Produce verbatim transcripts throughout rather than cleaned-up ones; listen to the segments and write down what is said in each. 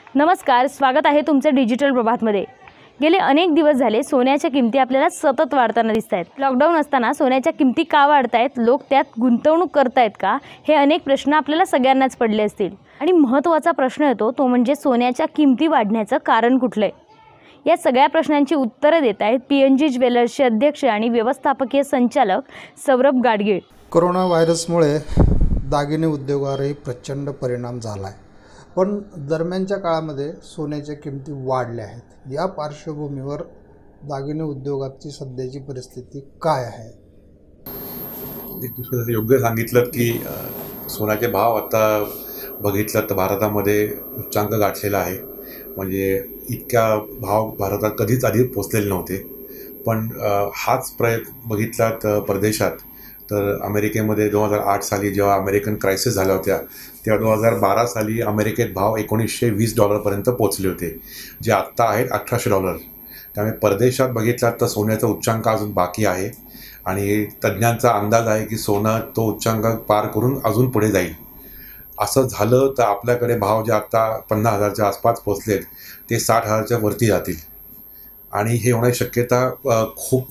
नमस्कार, स्वागत आहे तुमचं डिजिटल प्रभातमध्ये। गेले अनेक दिवस झाले सोन्याच्या किमती आपल्याला सतत वाढताना दिसतात। लॉकडाऊन असताना सोन्याच्या किमती का वाढतायत, लोक त्यात गुंतवणूक करतायत का, हे अनेक प्रश्न आपल्याला सगळ्यांनाच पडले असतील। आणि महत्त्वाचा प्रश्न येतो तो म्हणजे सोन्याच्या किमती वाढण्याचं कारण कुठलं आहे। या सगळ्या प्रश्नांची उत्तरे देत आहेत पीएनजी ज्वेलर्सचे अध्यक्ष आणि व्यवस्थापकीय संचालक सौरभ गाडगीळ। कोरोना व्हायरसमुळे दागिने उद्योगावरही प्रचंड परिणाम झाला आहे, पण दरम्यानच्या काळामध्ये सोन्याच्या किमती वाढल्या आहेत। या पार्श्वभूमीवर दागिने उद्योगाची सध्याची परिस्थिती काय आहे? एक योग्य सांगितलं की सोन्याचे भाव आता बघितलं तर भारतामध्ये उच्चांक गाठलेला आहे। म्हणजे इतका भाव भारतात कधीच आधी पोचलेले नव्हते। पण हाच प्रयत्न बघितला तर परदेशात तर अमेरिकेमध्ये दोन हजार आठ साली जेव्हा अमेरिकन क्रायसिस झाल्या होत्या तेव्हा दोन हजार बारा साली अमेरिकेत भाव एकोणीसशे वीस डॉलरपर्यंत पोचले होते, जे आत्ता आहेत अठराशे डॉलर। त्यामुळे परदेशात बघितलात तर सोन्याचा उच्चांक अजून बाकी आहे आणि तज्ज्ञांचा अंदाज आहे की सोनं तो उच्चांक पार करून अजून पुढे जाईल। असं झालं तर आपल्याकडे भाव जे आत्ता पन्नास हजारच्या आसपास पोचलेत ते साठ हजारच्या वरती जातील आणि हे होण्याची शक्यता खूप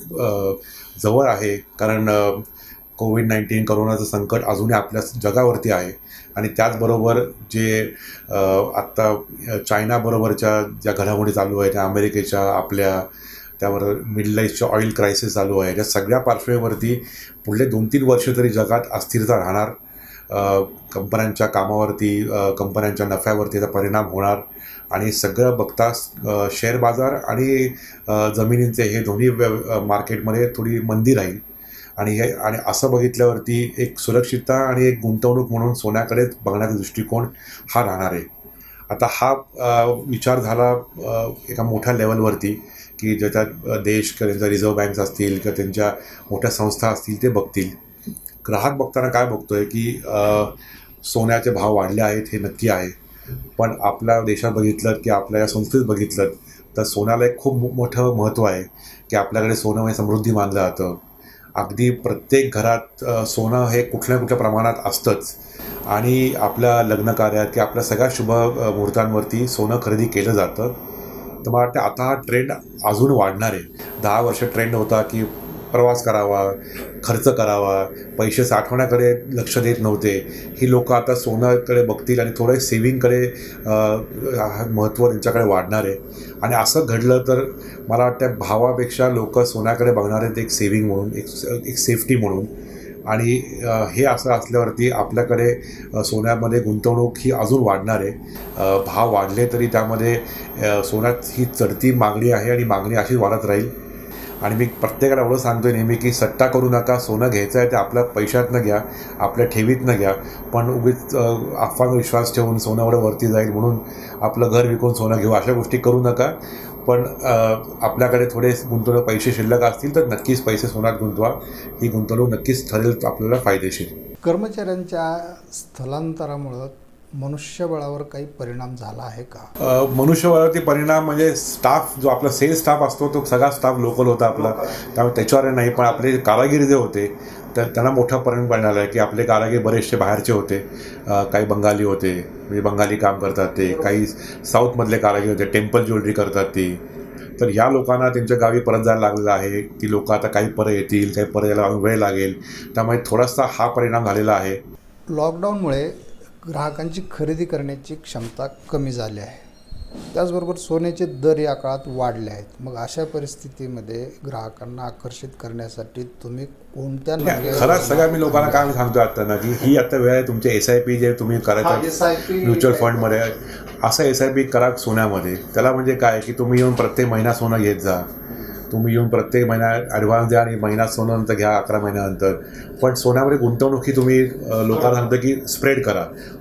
जवळ आहे, कारण कोविड नाईन्टीन करोनाचं संकट अजूनही आपल्या जगावरती आहे। आणि त्याचबरोबर जे आत्ता चायनाबरोबरच्या ज्या घडामोडी चालू आहेत, त्या अमेरिकेच्या आपल्या त्यावर मिडल ईस्टच्या ऑइल क्रायसिस चालू आहे, या सगळ्या पार्श्वभूमीवरती पुढले दोन तीन वर्ष तरी जगात अस्थिरता राहणार। कंपन्यांच्या कामावरती, कंपन्यांच्या नफ्यावरती त्याचा परिणाम होणार आणि सगळं बघता शेअर बाजार आणि जमिनींचे हे दोन्ही मार्केटमध्ये थोडी मंदी राहील। आणि हे आणि असं बघितल्यावरती एक सुरक्षितता आणि एक गुंतवणूक म्हणून सोन्याकडे बघण्याचा दृष्टिकोन हा राहणार आहे। आता हा विचार झाला एका मोठ्या लेवलवरती की ज्याच्यात देश किंवा त्यांच्या रिझर्व्ह बँक्स असतील किंवा त्यांच्या मोठ्या संस्था असतील ते बघतील। ग्राहक बघताना काय बघतोय की सोन्याचे भाव वाढले आहेत हे नक्की आहे, पण आपल्या देशात बघितलं की आपल्या या संस्कृतीत बघितलं तर सोन्याला एक खूप मोठं महत्त्व आहे की आपल्याकडे सोनं हे समृद्धी मानलं जातं। अगदी प्रत्येक घरात सोनं हे कुठल्या कुठल्या प्रमाणात असतंच आणि आपल्या लग्न कार्यात की आपल्या सगळ्या शुभ मुहूर्तांवरती सोनं खरेदी केलं जातं। तर मला वाटतं आता हा ट्रेंड अजून वाढणार आहे। दहा वर्ष ट्रेंड होता की प्रवास करावा, खर्च करावा, पैसे साठवण्याकडे लक्ष देत नव्हते, ही लोकं आता सोन्याकडे बघतील आणि थोडं सेव्हिंगकडे महत्त्व त्यांच्याकडे वाढणार आहे। आणि असं घडलं तर मला वाटतं भावापेक्षा लोक सोन्याकडे बघणार आहेत एक सेव्हिंग म्हणून, एक एक सेफ्टी म्हणून। आणि हे असं असल्यावरती आपल्याकडे सोन्यामध्ये गुंतवणूक ही अजून वाढणार आहे। भाव वाढले तरी त्यामध्ये सोन्यात ही चढती मागणी आहे आणि मागणी अशीच वाढत राहील। आणि मी प्रत्येकाला एवढं सांगतोय नेहमी की सट्टा करू नका, सोनं घ्यायचं आहे ते आपल्या पैशातनं घ्या, आपल्या ठेवीतनं घ्या, पण उगीच अफवा विश्वास ठेवून सोनं एवढं वरती जाईल म्हणून आपलं घर विकून सोनं घेऊ अशा गोष्टी करू नका। पण आपल्याकडे थोडे गुंतवणूक पैसे शिल्लक असतील तर नक्कीच पैसे सोन्यात गुंतवा, ही गुंतवणूक नक्कीच ठरेल आपल्याला फायदेशीर। कर्मचाऱ्यांच्या स्थलांतरामुळं मनुष्यबळावर काही परिणाम झाला आहे का? मनुष्यबळावरती परिणाम म्हणजे स्टाफ जो आपला सेल्स स्टाफ असतो तो सगळा स्टाफ लोकल होता आपला, त्यामुळे त्याच्यावर नाही। पण आपले कारागीर जे होते तर त्यांना मोठा परिणाम पडणार आहे की आपले कारागीर बरेचसे बाहेरचे होते, काही बंगाली होते, म्हणजे बंगाली काम करतात ते, काही साऊथमधले कारागीर होते, टेम्पल ज्वेलरी करतात ती। तर या लोकांना त्यांच्या गावी परत जायला लागलेलं आहे की लोक आता काही परत येतील, काही परत यायला वेळ लागेल, त्यामुळे थोडासा हा परिणाम झालेला आहे। लॉकडाऊनमुळे ग्राहकांची खरेदी करण्याची क्षमता कमी झाली आहे, त्याचबरोबर सोन्याचे दर या काळात वाढले आहेत। मग अशा परिस्थितीमध्ये ग्राहकांना आकर्षित करण्यासाठी तुम्ही कोणत्या खरंच सगळ्या मी लोकांना काय सांगतो आता ना की ही आता वेळ आहे तुमचे एस आय पी जे तुम्ही करायचं म्युच्युअल फंडमध्ये, असं एस आय पी करा सोन्यामध्ये। त्याला म्हणजे काय की तुम्ही येऊन प्रत्येक महिना सोनं घेत जा, तुम्ही येऊन प्रत्येक महिना ॲडव्हान्स द्या आणि महिना सोनं नंतर घ्या अकरा महिन्यानंतर। पण सोन्यामध्ये गुंतवणूक ही तुम्ही लोकांना सांगता की स्प्रेड करा,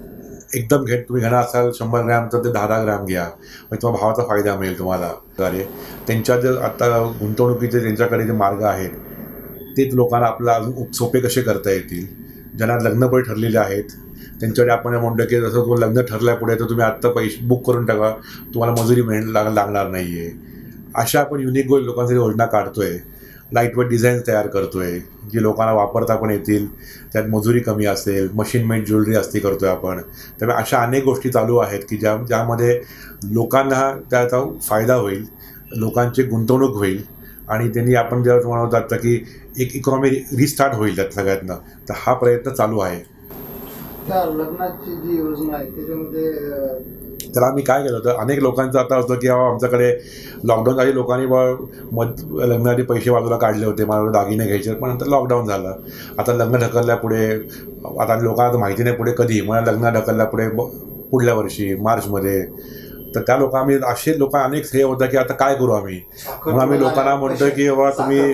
एकदम घेत तुम्ही घेणार असाल शंभर ग्रॅम तर ते दहा दहा ग्रॅम घ्या, म्हणजे तुम्हाला भावाचा फायदा मिळेल तुम्हाला। अरे त्यांच्या जे आता गुंतवणुकीचे त्यांच्याकडे जे मार्ग आहेत तेच लोकांना आपल्याला अजून सोपे कसे करता येतील। ज्यांना लग्न पण ठरलेले आहेत त्यांच्याकडे आपण म्हणतो की जसं तुम्हाला लग्न ठरल्या पुढे तर तुम्ही आत्ता पैसे बुक करून टाका, तुम्हाला मजुरी मिळ लाग लागणार नाही आहे। अशा आपण युनिक गोष्ट लोकांसाठी योजना काढतोय। लाईटवेट डिझाईन्स तयार करतो आहे जी लोकांना वापरता पण येतील, त्यात मजुरी कमी असेल, मशीन मेड ज्वेलरी असती करतो आहे आपण. त्यामुळे अशा अनेक गोष्टी चालू आहेत की ज्या ज्यामध्ये लोकांना त्याचा फायदा होईल, लोकांची गुंतवणूक होईल आणि त्यांनी आपण जेव्हा म्हणतात की एक इकॉनॉमी रिस्टार्ट होईल त्यात सगळ्यातनं. तर हा प्रयत्न चालू आहे. त्या लग्नाची जी योजना आहे त्याच्यामध्ये तर आम्ही काय केलं होतं, अनेक लोकांचं आता होतं की बाबा आमच्याकडे लॉकडाऊन आधी लोकांनी बा मध लग्नासाठी पैसे बाजूला काढले होते, मला दागिने घ्यायचे, पण नंतर लॉकडाऊन झालं. आता लग्न ढकलल्या पुढे, आता लोकांना माहिती नाही पुढे कधी, मला लग्न ढकलल्या पुढे पुढल्या वर्षी मार्चमध्ये. तर त्या लोक आम्ही असे लोक अनेक श्रेय होतं की आता काय करू आम्ही, म्हणून आम्ही लोकांना म्हणतो की बाबा तुम्ही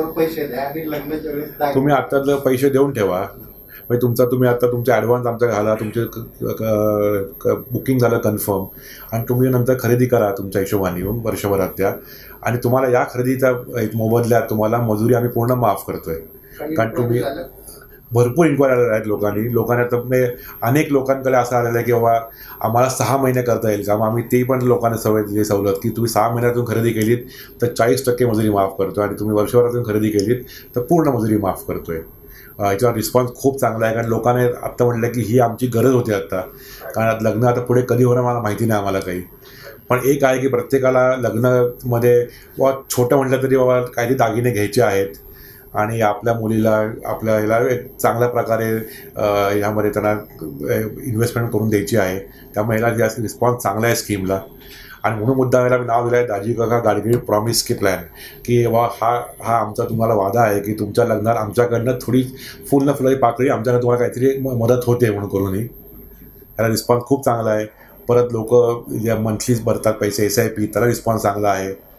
तुम्ही आत्ताच पैसे देऊन ठेवा, म्हणजे तुमचा तुम्ही आता तुमचा ॲडव्हान्स आमचा घाला, तुमचे बुकिंग झालं कन्फर्म, आणि तुम्ही नंतर खरेदी करा तुमच्या हिशोबाने येऊन वर्षभरात त्या, आणि तुम्हाला या खरेदीच्या मोबदल्यात तुम्हाला मजुरी आम्ही पूर्ण माफ करतोय. कारण तुम्ही भरपूर इन्क्वायरी आलेल्या आहेत लोकांनी लोकांनी आता म्हणजे अनेक लोकांकडे असं आलेलं आहे की बाबा आम्हाला सहा महिने करता येईल का, मग आम्ही ते पण लोकांना सवय दिली सवलत की तुम्ही सहा महिन्यातून खरेदी केलीत तर चाळीस टक्के मजुरी माफ करतो, आणि तुम्ही वर्षभरातून खरेदी केलीत तर पूर्ण मजुरी माफ करतोय. याच्यावर रिस्पॉन्स खूप चांगला आहे, कारण लोकांनी आत्ता म्हटलं की ही आमची गरज होती आत्ता, कारण आता लग्न आता पुढे कधी होणार मला माहिती नाही आम्हाला काही. पण एक आहे की प्रत्येकाला लग्नामध्ये बाबा छोटं म्हटलं तरी बाबा काहीतरी दागिने घ्यायचे आहेत, आणि आपल्या मुलीला आपल्या ह्याला एक चांगल्या प्रकारे ह्यामध्ये त्यांना इन्व्हेस्टमेंट करून द्यायची आहे. त्यामुळे ह्याला जास्त रिस्पॉन्स चांगला आहे स्कीमला, आणि म्हणून मुद्दाम मी नाव दिलं आहे दाजी काका गाडगिळ प्रॉमिस की प्लॅन, की वा हा हा आमचा तुम्हाला वादा आहे की तुमच्या लग्नात आमच्याकडनं थोडी फुल न फुलाची पाकळी आमच्याकडनं तुम्हाला काहीतरी मदत होते म्हणून करूनही. ह्याला रिस्पॉन्स खूप चांगला आहे. परत लोक ज्या मंथलीच भरतात पैसे एस आय पी, त्याला रिस्पॉन्स चांगला आहे.